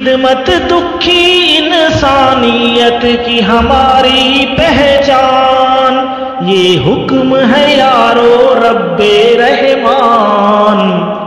خدمت دکھی انسانیت کی ہماری پہچان، یہ حکم ہے یارو رب رحمان،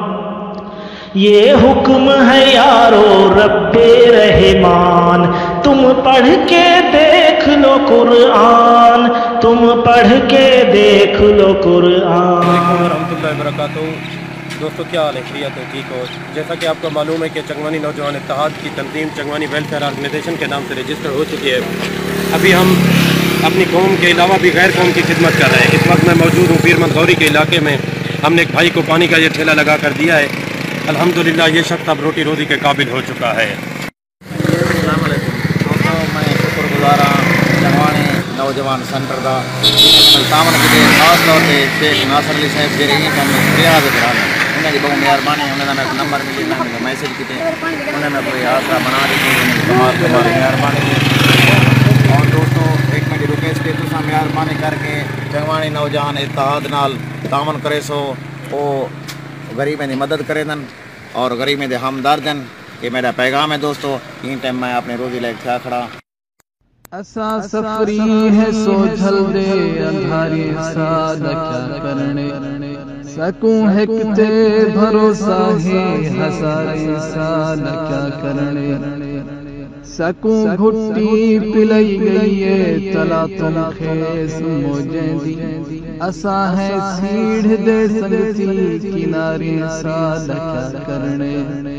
یہ حکم ہے یارو رب رحمان۔ تم پڑھ کے دیکھ لو قرآن، تم پڑھ کے دیکھ لو قرآن۔ السلام علیکم ورحمۃ اللہ وبرکاتہ۔ دوستو کیا حال ہے؟ خیریت ہے؟ ٹھیک ہو؟ جیسا کہ آپ کو معلوم ہے کہ چنگوانی نوجوان اتحاد کی تنظیم چنگوانی ویلفیئر آرگنائزیشن کے نام سے رجسٹر ہو چکی ہے۔ ابھی ہم اپنی قوم کے علاوہ بھی غیر قوم کی خدمت کر رہے ہیں۔ اس وقت میں موجود ہوں پیر مت غوری کے علاقے میں۔ ہم نے ایک بھائی کو پانی کا یہ ٹھیلا لگا کر دیا ہے۔ الحمدللہ یہ شخص اب روٹی روزی کے قابل ہو چکا ہے۔ السلام علیکم دوستو، میں شکر گزار ہاں چنگوانی نوجوان سینٹر کا سامن کے خاص طور پہ شیخ ناصر علی صاحب جی رہی ہیں ریا کرا انہیں کی بہت مہربانی ہے۔ انہیں میں نمبر ملی، میں میسج کیتے انہیں میں کوئی آسرا بنا دیتی، کمال مہربانی ہے۔ اور دوستو ایک میری ریکویسٹ ہے، تساں مہربانی کر کے چنگوانی نوجوان اتحاد نال تعاون کرے سو وہ غریبیں دی مدد کرے دن اور غریبیں دے ہمدرد دن۔ یہ میرا پیغام ہے دوستو۔ ان ٹائم میں اپنے روزی لے کے کھڑا۔ اسا سفری ہے سو جھل دے اندھاری ساد کیا کرنے، سکوں ہے کتے بھروسہ ہے ہزاری سال کیا کرنے، سکوں گھٹی پلئی گئی ہے تلا تم خیس موجیں دی، اسا ہے سیڑھ دے سنگتی کناری سال کیا کرنے۔